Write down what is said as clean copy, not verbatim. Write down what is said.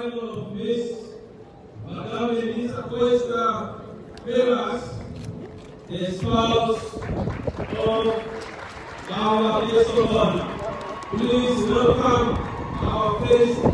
arrival of Miss Madame Lis Cuesta Peraza, the spouse of our guest of honor. Please welcome our first